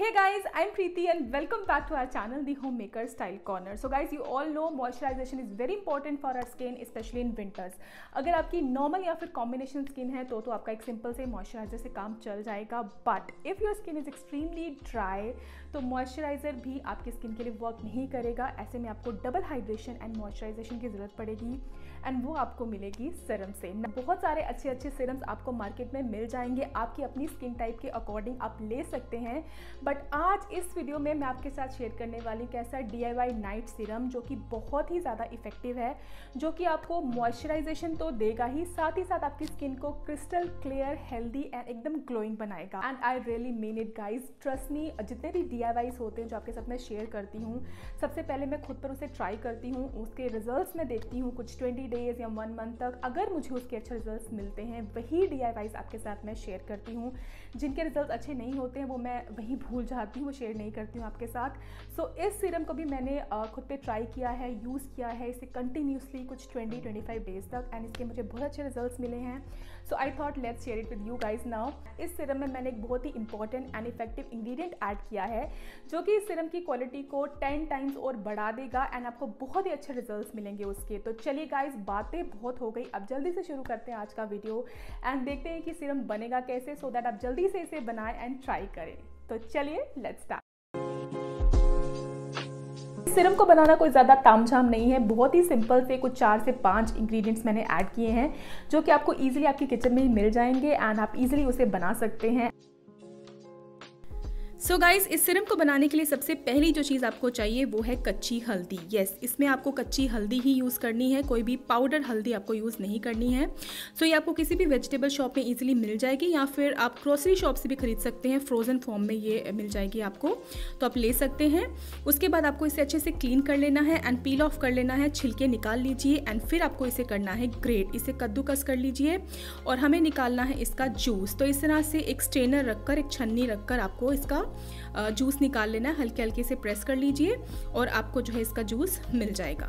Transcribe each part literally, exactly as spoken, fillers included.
Hey guys, I'm Preeti and welcome back to our channel, The Homemaker Style Corner. So guys, you all know moisturization is very important for our skin, especially in winters. अगर आपकी normal या फिर combination skin है तो तो आपका एक simple से मॉइस्चराइजर से काम चल जाएगा. But if your skin is extremely dry तो मॉइस्चराइज़र भी आपकी स्किन के लिए वर्क नहीं करेगा. ऐसे में आपको डबल हाइड्रेशन एंड मॉइस्चराइजेशन की ज़रूरत पड़ेगी एंड वो आपको मिलेगी सीरम से. बहुत सारे अच्छे अच्छे सीरम्स आपको मार्केट में मिल जाएंगे, आपकी अपनी स्किन टाइप के अकॉर्डिंग आप ले सकते हैं. बट आज इस वीडियो में मैं आपके साथ शेयर करने वाली कैसा D I Y night serum जो कि बहुत ही ज़्यादा इफेक्टिव है, जो कि आपको मॉइस्चराइजेशन तो देगा ही, साथ ही साथ आपकी स्किन को क्रिस्टल क्लियर, हेल्दी एंड एकदम ग्लोइंग बनाएगा. And I really mean it guys, trust me. जितने भी डी आई वाईज होते हैं जो आपके साथ मैं शेयर करती हूँ, सबसे पहले मैं खुद पर उसे ट्राई करती हूँ, उसके रिजल्ट्स मैं देखती हूँ कुछ ट्वेंटी डेज या वन मंथ तक. अगर मुझे उसके अच्छे रिजल्ट्स मिलते हैं वही डी आई वाईज आपके साथ मैं शेयर करती हूँ. जिनके रिजल्ट अच्छे नहीं होते हैं वो मैं वहीं भूल जाती हूँ, वो शेयर नहीं करती हूँ आपके साथ. सो so, इस सीरम को भी मैंने uh, खुद पे ट्राई किया है, यूज़ किया है इसे कंटिन्यूसली कुछ ट्वेंटी ट्वेंटी फाइव डेज तक एंड इसके मुझे बहुत अच्छे रिजल्ट्स मिले हैं. So I thought let's share it with you guys now. इस सीरम में मैंने एक बहुत ही important and effective ingredient add किया है जो कि इस सीरम की क्वालिटी को टेन टाइम्स और बढ़ा देगा एंड आपको बहुत ही अच्छे रिजल्ट्स मिलेंगे उसके. तो चलिए गाइज, बातें बहुत हो गई, अब जल्दी से शुरू करते हैं आज का वीडियो एंड देखते हैं कि सीरम बनेगा कैसे, सो दैट आप जल्दी से इसे बनाएं एंड ट्राई करें. तो चलिए लेट्स स्टार्ट. सीरम को बनाना कोई ज़्यादा तामझाम नहीं है, बहुत ही सिंपल से कुछ चार से पांच इंग्रेडिएंट्स मैंने ऐड किए हैं जो कि आपको इजीली आपकी किचन में ही मिल जाएंगे एंड आप इजीली उसे बना सकते हैं. सो so गाइज, इस सीरम को बनाने के लिए सबसे पहली जो चीज़ आपको चाहिए वो है कच्ची हल्दी. येस yes, इसमें आपको कच्ची हल्दी ही यूज़ करनी है, कोई भी पाउडर हल्दी आपको यूज़ नहीं करनी है. सो so ये आपको किसी भी वेजिटेबल शॉप में इजीली मिल जाएगी या फिर आप ग्रोसरी शॉप से भी खरीद सकते हैं. फ्रोज़न फॉर्म में ये मिल जाएगी आपको, तो आप ले सकते हैं. उसके बाद आपको इसे अच्छे से क्लीन कर लेना है एंड पील ऑफ कर लेना है, छिलके निकाल लीजिए एंड फिर आपको इसे करना है ग्रेट. इसे कद्दूकस कर लीजिए और हमें निकालना है इसका जूस. तो इस तरह से एक स्ट्रेनर रखकर, एक छन्नी रखकर आपको इसका जूस निकाल लेना है. हल्के हल्के से प्रेस कर लीजिए और आपको जो है इसका जूस मिल जाएगा.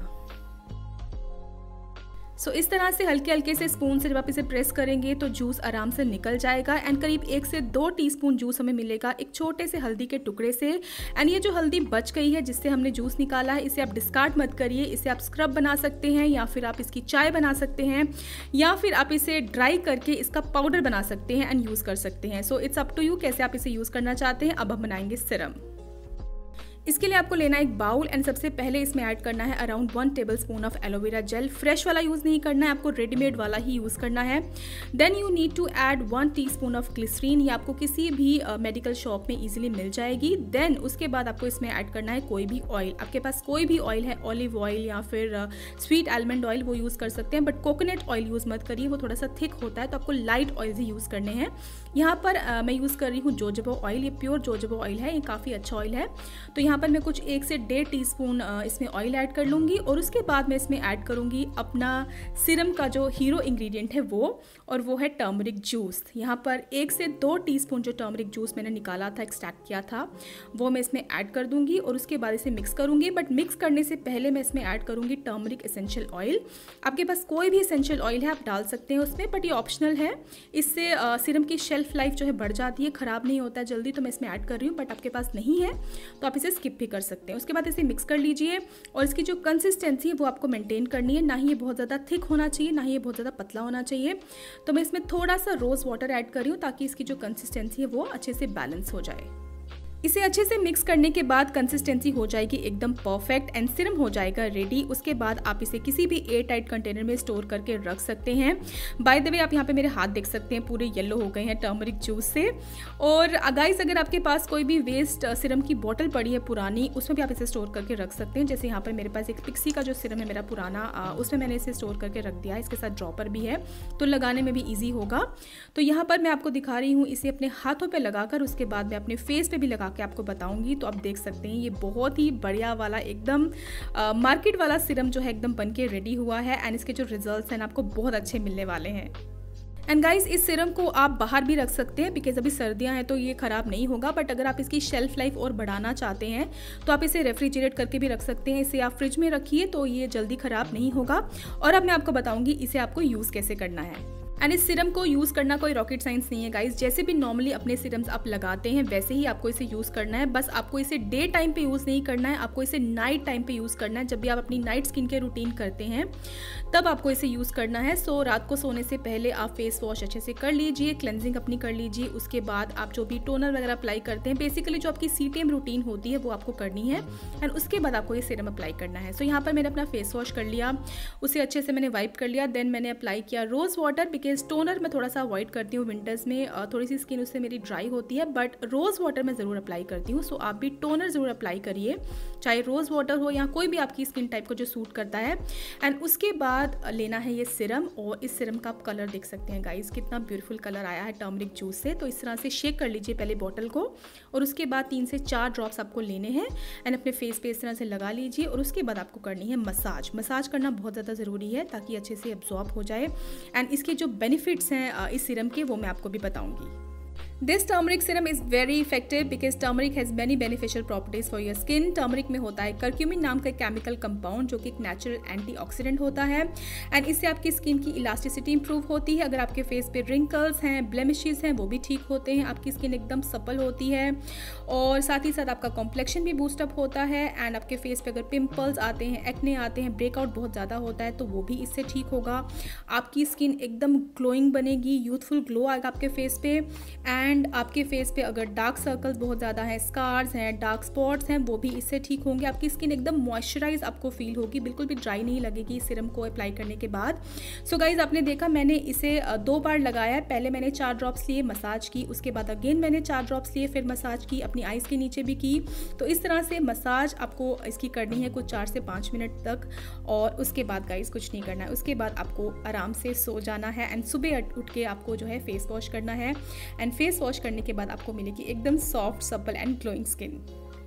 सो so, इस तरह से हल्के हल्के से स्पून से जब आप इसे प्रेस करेंगे तो जूस आराम से निकल जाएगा एंड करीब एक से दो टीस्पून जूस हमें मिलेगा एक छोटे से हल्दी के टुकड़े से. एंड ये जो हल्दी बच गई है जिससे हमने जूस निकाला है, इसे आप डिस्कार्ड मत करिए. इसे आप स्क्रब बना सकते हैं या फिर आप इसकी चाय बना सकते हैं या फिर आप इसे ड्राई करके इसका पाउडर बना सकते हैं एंड यूज़ कर सकते हैं. So it's up to you कैसे आप इसे यूज़ करना चाहते हैं. अब हम बनाएंगे सीरम. इसके लिए आपको लेना है एक बाउल एंड सबसे पहले इसमें ऐड करना है around one tablespoon of aloe vera gel. Fresh वाला यूज़ नहीं करना है, आपको रेडीमेड वाला ही यूज़ करना है. Then you need to add one teaspoon of glycerine. ये आपको किसी भी मेडिकल uh, शॉप में इजीली मिल जाएगी. देन उसके बाद आपको इसमें ऐड करना है कोई भी ऑयल. आपके पास कोई भी ऑयल है, ऑलिव ऑयल या फिर स्वीट आलमंड ऑयल, वो यूज़ कर सकते हैं. बट कोकोनट ऑयल यूज़ मत करिए, वो थोड़ा सा थिक होता है, तो आपको लाइट ऑयल ही यूज़ करने हैं. यहाँ पर uh, मैं यूज़ कर रही हूँ जोजोबा ऑयल. ये प्योर जोजोबा ऑयल है, ये काफ़ी अच्छा ऑयल है. तो यहाँ पर मैं कुछ एक से डेढ़ टी स्पून इसमें ऑयल ऐड कर लूँगी और उसके बाद मैं इसमें ऐड करूँगी अपना सीरम का जो हीरो इंग्रेडिएंट है वो, और वो है टर्मरिक जूस. यहाँ पर एक से दो टीस्पून जो टर्मरिक जूस मैंने निकाला था, एक्सट्रैक्ट किया था, वो मैं इसमें ऐड कर दूँगी और उसके बाद इसे मिक्स करूँगी. बट मिक्स करने से पहले मैं इसमें ऐड करूँगी टर्मरिक एसेंशियल ऑयल. आपके पास कोई भी एसेंशियल ऑयल है आप डाल सकते हैं उसमें, बट ये ऑप्शनल है. इससे सीरम की शेल्फ लाइफ जो है बढ़ जाती है, ख़राब नहीं होता है जल्दी, तो मैं इसमें ऐड कर रही हूँ. बट आपके पास नहीं है तो आप इसे स्किप भी कर सकते हैं. उसके बाद इसे मिक्स कर लीजिए और इसकी जो कंसिस्टेंसी है वो आपको मेंटेन करनी है. ना ही ये बहुत ज़्यादा थिक होना चाहिए, ना ही ये बहुत ज़्यादा पतला होना चाहिए. तो मैं इसमें थोड़ा सा रोज़ वाटर ऐड कर रही हूँ ताकि इसकी जो कंसिस्टेंसी है वो अच्छे से बैलेंस हो जाए. इसे अच्छे से मिक्स करने के बाद कंसिस्टेंसी हो जाएगी एकदम परफेक्ट एंड सीरम हो जाएगा रेडी. उसके बाद आप इसे किसी भी एयर टाइट कंटेनर में स्टोर करके रख सकते हैं. बाय द वे, आप यहाँ पे मेरे हाथ देख सकते हैं, पूरे येलो हो गए हैं टर्मरिक जूस से. और गाइस, अगर आपके पास कोई भी वेस्ट सीरम की बोतल पड़ी है पुरानी, उसमें भी आप इसे स्टोर करके रख सकते हैं. जैसे यहाँ पर मेरे पास एक पिक्सी का जो सीरम है मेरा पुराना, उसमें मैंने इसे स्टोर करके रख दिया है. इसके साथ ड्रॉपर भी है तो लगाने में भी ईजी होगा. तो यहाँ पर मैं आपको दिखा रही हूँ, इसे अपने हाथों पर लगाकर उसके बाद मैं अपने फेस पे भी लगा के आपको बताऊंगी. तो आप देख सकते हैं ये बहुत ही बढ़िया वाला एकदम मार्केट वाला सीरम जो है एकदम बनके रेडी हुआ है एंड इसके जो रिजल्ट्स हैं आपको बहुत अच्छे मिलने वाले हैं. एंड गाइस, इस सीरम को आप बाहर भी रख सकते हैं बिकॉज अभी सर्दियां हैं तो ये ख़राब नहीं होगा. बट अगर आप इसकी शेल्फ लाइफ और बढ़ाना चाहते हैं तो आप इसे रेफ्रिजरेट करके भी रख सकते हैं. इसे आप फ्रिज में रखिए तो ये जल्दी ख़राब नहीं होगा. और अब मैं आपको बताऊंगी इसे आपको यूज़ कैसे करना है. एंड इस सीरम को यूज़ करना कोई रॉकेट साइंस नहीं है गाइस। जैसे भी नॉर्मली अपने सीरम्स आप लगाते हैं वैसे ही आपको इसे यूज़ करना है। बस आपको इसे डे टाइम पे यूज़ नहीं करना है, आपको इसे नाइट टाइम पे यूज़ करना है। जब भी आप अपनी नाइट स्किन केयर रूटीन करते हैं तब आपको इसे यूज़ करना है। सो रात को सोने से पहले आप फेस वॉश अच्छे से कर लीजिए, क्लेंजिंग अपनी कर लीजिए। उसके बाद आप जो भी टोनर वगैरह अप्लाई करते हैं, बेसिकली जो आपकी सी टी एम रूटीन होती है वो आपको करनी है। एंड उसके बाद आपको ये सीरम अप्लाई करना है। सो so, यहाँ पर मैंने अपना फेस वॉश कर लिया, उसे अच्छे से मैंने वाइप कर लिया। देन मैंने अप्लाई किया रोज़ वाटर, बिकॉज टोनर मैं थोड़ा सा अवॉइड करती हूँ विंटर्स में, थोड़ी सी स्किन उससे मेरी ड्राई होती है, बट रोज़ वाटर मैं ज़रूर अप्लाई करती हूँ। सो so, आप भी टोनर ज़रूर अप्लाई करिए, चाहे रोज़ वाटर हो या कोई भी आपकी स्किन टाइप को जो सूट करता है। एंड उसके बाद लेना है ये सीरम, और इस सीरम का आप कलर देख सकते हैं गाइस, कितना ब्यूटीफुल कलर आया है टर्मरिक जूस से। तो इस तरह से शेक कर लीजिए पहले बॉटल को, और उसके बाद तीन से चार ड्रॉप्स आपको लेने हैं एंड अपने फेस पे इस तरह से लगा लीजिए। और उसके बाद आपको करनी है मसाज। मसाज करना बहुत ज़्यादा ज़रूरी है ताकि अच्छे से एब्जॉर्ब हो जाए। एंड इसके जो बेनिफिट्स हैं इस सीरम के वो मैं आपको भी बताऊँगी। This turmeric serum is very effective because turmeric has many beneficial properties for your skin. Turmeric में होता है कर्क्यूमिन नाम का केमिकल कंपाउंड जो कि एक नेचुरल एंटीऑक्सीडेंट होता है। एंड इससे आपकी स्किन की इलास्टिसिटी इंप्रूव होती है। अगर आपके फेस पे रिंकल्स हैं, ब्लेमिशेस हैं, वो भी ठीक होते हैं। आपकी स्किन एकदम सपल होती है, और साथ ही साथ आपका कॉम्प्लेक्शन भी बूस्टअप होता है। एंड आपके फेस पे अगर पिंपल्स आते हैं, एक्ने आते हैं, ब्रेकआउट बहुत ज़्यादा होता है, तो वो भी इससे ठीक होगा। आपकी स्किन एकदम ग्लोइंग बनेगी, यूथफुल ग्लो आएगा आपके फेस पे। एंड आपके फेस पे अगर डार्क सर्कल्स बहुत ज़्यादा हैं, स्कार्स हैं, डार्क स्पॉट्स हैं, वो भी इससे ठीक होंगे। आपकी स्किन एकदम मॉइस्चराइज आपको फील होगी, बिल्कुल भी ड्राई नहीं लगेगी इस सीरम को अप्लाई करने के बाद। सो गाइज आपने देखा मैंने इसे दो बार लगाया है। पहले मैंने चार ड्रॉप्स लिए, मसाज की, उसके बाद अगेन मैंने चार ड्रॉप्स लिए, फिर मसाज की, अपनी आइज़ के नीचे भी की। तो इस तरह से मसाज आपको इसकी करनी है कुछ चार से पाँच मिनट तक, और उसके बाद गाइज कुछ नहीं करना है। उसके बाद आपको आराम से सो जाना है। एंड सुबह उठ के आपको जो है फेस वॉश करना है। एंड फेस वॉश करने के बाद आपको मिलेगी एकदम soft, supple and glowing skin.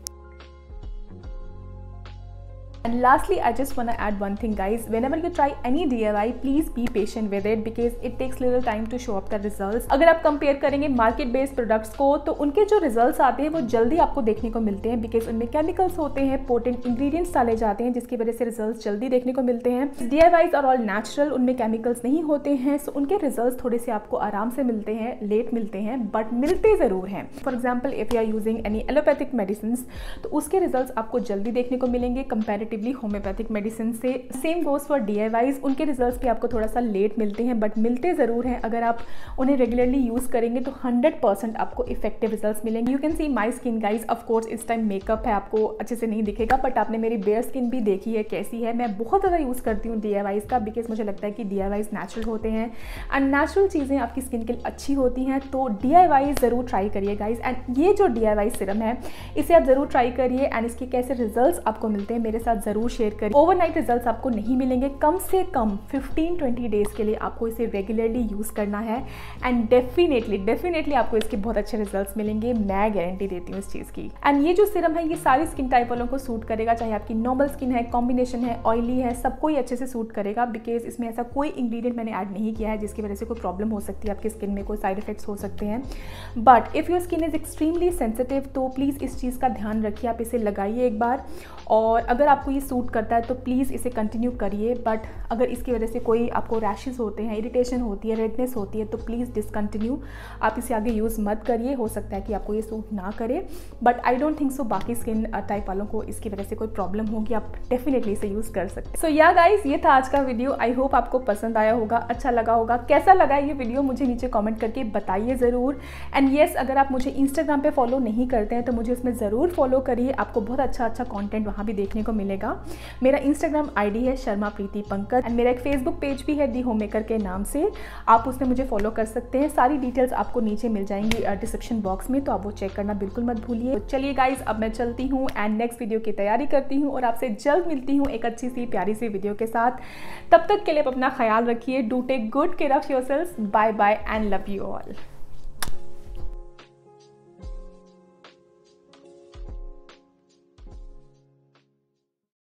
And lastly, I just want to add one thing guys, whenever you try any D I Y, please be patient with it because it takes little time to show up the results. अगर आप compare करेंगे market based products को, तो उनके जो results आते हैं वो जल्दी आपको देखने को मिलते हैं, बिकॉज उनमें केमिकल्स होते हैं, पोटेंट इंग्रेडिएंट्स डाले जाते हैं, जिसकी वजह से रिजल्ट्स जल्दी देखने को मिलते हैं। D I Ys are all natural, उनमें केमिकल्स नहीं होते हैं, सो उनके रिजल्ट्स थोड़े से आपको आराम से मिलते हैं, लेट मिलते हैं, बट मिलते ज़रूर हैं। For example if you are using any allopathic medicine, तो उसके रिजल्ट्स आपको जल्दी देखने को मिलेंगे कंपेरेटिवली होम्योपैथिक मेडिसिन से। Same goes for D I Ys, उनके रिजल्ट्स भी आपको थोड़ा सा लेट मिलते हैं, बट मिलते ज़रूर हैं। अगर आप उन्हें रेगुलरली यूज़ करेंगे तो हंड्रेड परसेंट आपको इफेक्टिव रिजल्ट्स मिलेंगे। You can see my skin guys, of course इस टाइम मेकअप है, आपको अच्छे से नहीं दिखेगा, बट आपने मेरी बेयर स्किन भी देखी है कैसी है। मैं बहुत ज़्यादा यूज़ करती हूँ D I Ys का, बिकॉज मुझे लगता है कि D I Ys नेचुरल होते हैं एंड नेचुरल चीज़ें आपकी स्किन के लिए अच्छी होती हैं। तो D I Ys ज़रूर ट्राई करिए गाइज। एंड ये जो D I Y सीरम है इसे आप ज़रूर ट्राई करिए, एंड इसके कैसे रिजल्ट्स आपको मिलते हैं मेरे साथ ज़रूर शेयर करिए। ओवरनाइट रिजल्ट्स आपको नहीं मिलेंगे, कम से कम फिफ्टीन ट्वेंटी डेज के लिए आपको इसे रेगुलरली यूज़ करना है। एंड डेफिनेटली डेफिनेटली आपको इसके बहुत अच्छे रिजल्ट्स मिलेंगे, मैं गारंटी देती हूँ इस चीज़ की। एंड ये जो सीरम है ये सारी स्किन टाइप वालों को सूट करेगा, चाहे आपकी नॉर्मल स्किन है, कॉम्बिनेशन है, ऑयली है, सबको ही अच्छे से सूट करेगा, बिकॉज इसमें ऐसा कोई इंग्रेडिएंट मैंने ऐड नहीं किया है जिसकी वजह से कोई प्रॉब्लम हो सकती है, आपकी स्किन में कोई साइड इफेक्ट्स हो सकते हैं। But if your skin is extremely sensitive, तो प्लीज़ इस चीज़ का ध्यान रखिए, आप इसे लगाइए एक बार, और अगर आपको ये सूट करता है तो प्लीज़ इसे कंटिन्यू करिए। बट अगर इसकी वजह से कोई आपको रैशेस होते हैं, इरिटेशन होती है, रेडनेस होती है, तो प्लीज़ डिसकंटिन्यू, आप इसे आगे यूज़ मत करिए। हो सकता है कि आपको ये सूट ना करे, but I don't think so बाकी स्किन टाइप वालों को इसकी वजह से कोई प्रॉब्लम होगी, आप डेफिनेटली इसे यूज़ कर सकते हैं। सो या गाइज, ये था आज का वीडियो। आई होप आपको पसंद आया होगा, अच्छा लगा होगा। कैसा लगा ये वीडियो मुझे नीचे कॉमेंट करके बताइए ज़रूर। एंड येस, अगर आप मुझे इंस्टाग्राम पे फॉलो नहीं करते हैं तो मुझे उसमें ज़रूर फॉलो करिए, आपको बहुत अच्छा अच्छा कॉन्टेंट वहाँ भी देखने को मिलेगा। मेरा इंस्टाग्राम आई डी है शर्मा प्रीति पंकज, एंड मेरा एक फेसबुक पेज भी है दी होम मेकर के नाम से, आप उसमें मुझे फॉलो कर सकते हैं। सारी डिटेल्स आपको नीचे मिल जाएंगी डिस्क्रिप्शन बॉक्स में, तो आप वो चेक करना बिल्कुल मत भूलिए। तो चलिए गाइज, अब मैं चलती हूँ एंड नेक्स्ट वीडियो की तैयारी करती हूँ, और आपसे जल्द मिलती हूँ एक अच्छी सी प्यारी सी वीडियो के साथ। तब तक के लिए आप अपना ख्याल रखिए, do take good care of yourself. Bye bye and love you all.